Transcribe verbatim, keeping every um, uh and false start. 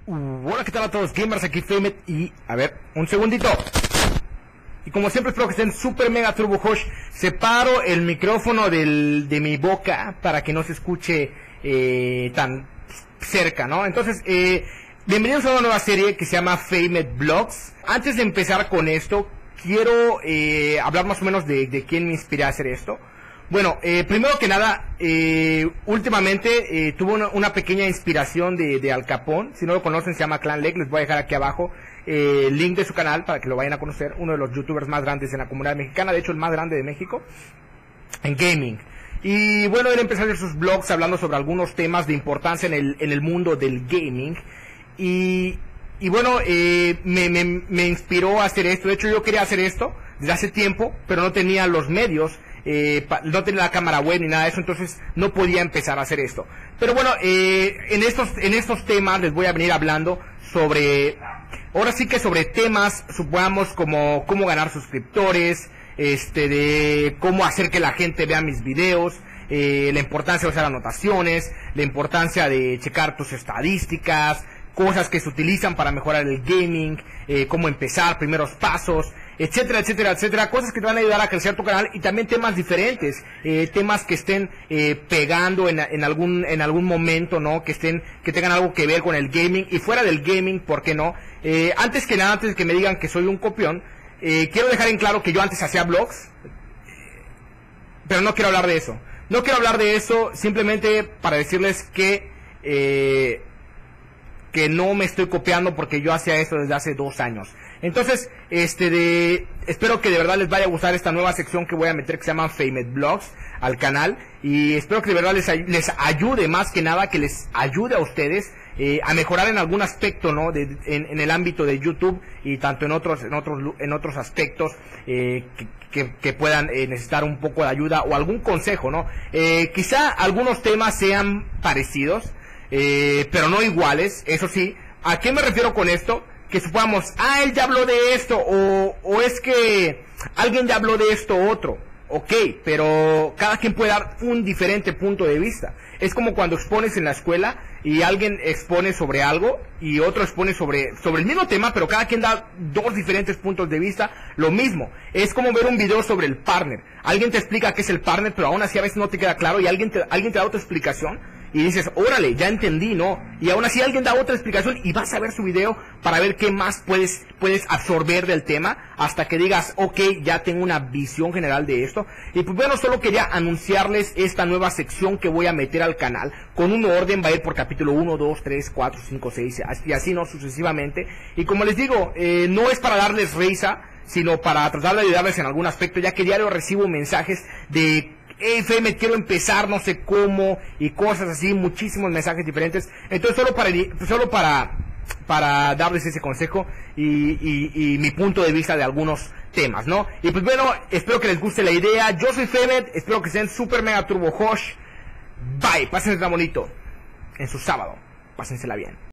Uh, hola, ¿qué tal a todos gamers? Aquí Famet y... A ver, un segundito. Y como siempre espero que estén super mega turbo hosh. Separo el micrófono del, de mi boca para que no se escuche eh, tan cerca, ¿no? Entonces, eh, bienvenidos a una nueva serie que se llama Famet Vlogs. Antes de empezar con esto, quiero eh, hablar más o menos de, de quién me inspiró a hacer esto. Bueno, eh, primero que nada, eh, últimamente eh, tuve una, una pequeña inspiración de, de Al Capone. Si no lo conocen, se llama Clan Leg. Les voy a dejar aquí abajo eh, el link de su canal para que lo vayan a conocer. Uno de los youtubers más grandes en la comunidad mexicana, de hecho el más grande de México en gaming. Y bueno, él empezó a hacer sus vlogs hablando sobre algunos temas de importancia en el, en el mundo del gaming. Y, y bueno, eh, me, me, me inspiró a hacer esto. De hecho, yo quería hacer esto desde hace tiempo, pero no tenía los medios. Eh, no tenía la cámara web ni nada de eso, entonces no podía empezar a hacer esto. Pero bueno, eh, en estos en estos temas les voy a venir hablando sobre, ahora sí que sobre temas, supongamos como cómo ganar suscriptores, este, de cómo hacer que la gente vea mis videos, eh, la importancia de usar anotaciones, la importancia de checar tus estadísticas, cosas que se utilizan para mejorar el gaming, eh, cómo empezar, primeros pasos, etcétera, etcétera, etcétera, cosas que te van a ayudar a crecer tu canal y también temas diferentes, eh, temas que estén eh, pegando en, en algún en algún momento, ¿no? Que estén que tengan algo que ver con el gaming y fuera del gaming, ¿por qué no? Eh, antes que nada, antes de que me digan que soy un copión, eh, quiero dejar en claro que yo antes hacía vlogs, pero no quiero hablar de eso. No quiero hablar de eso simplemente para decirles que eh, que no me estoy copiando porque yo hacía eso desde hace dos años. Entonces, este de espero que de verdad les vaya a gustar esta nueva sección que voy a meter que se llama Famet Vlogs al canal. Y espero que de verdad les, les ayude, más que nada, que les ayude a ustedes eh, a mejorar en algún aspecto, ¿no? De, en, en el ámbito de YouTube y tanto en otros en otros, en otros aspectos eh, que, que, que puedan eh, necesitar un poco de ayuda o algún consejo, ¿no? Eh, quizá algunos temas sean parecidos, Eh, pero no iguales, eso sí. ¿A qué me refiero con esto? Que supongamos, ah, él ya habló de esto, o, o es que alguien ya habló de esto otro. Ok, pero cada quien puede dar un diferente punto de vista. Es como cuando expones en la escuela y alguien expone sobre algo y otro expone sobre, sobre el mismo tema, pero cada quien da dos diferentes puntos de vista, lo mismo. Es como ver un video sobre el partner. Alguien te explica qué es el partner, pero aún así a veces no te queda claro y alguien te, alguien te da otra explicación. Y dices, órale, ya entendí, ¿no? Y aún así alguien da otra explicación y vas a ver su video para ver qué más puedes, puedes absorber del tema hasta que digas, ok, ya tengo una visión general de esto. Y pues bueno, solo quería anunciarles esta nueva sección que voy a meter al canal. Con un orden, va a ir por capítulo uno, dos, tres, cuatro, cinco, seis y así, no sucesivamente. Y como les digo, eh, no es para darles risa, sino para tratar de ayudarles en algún aspecto, ya que diario recibo mensajes de... Hey, Famet, quiero empezar, no sé cómo, y cosas así, muchísimos mensajes diferentes. Entonces solo para solo para para darles ese consejo y, y, y mi punto de vista de algunos temas, ¿no? Y pues bueno, espero que les guste la idea. Yo soy Famet, espero que estén super mega turbo hosh. Bye, pásensela bonito en su sábado, pásensela bien.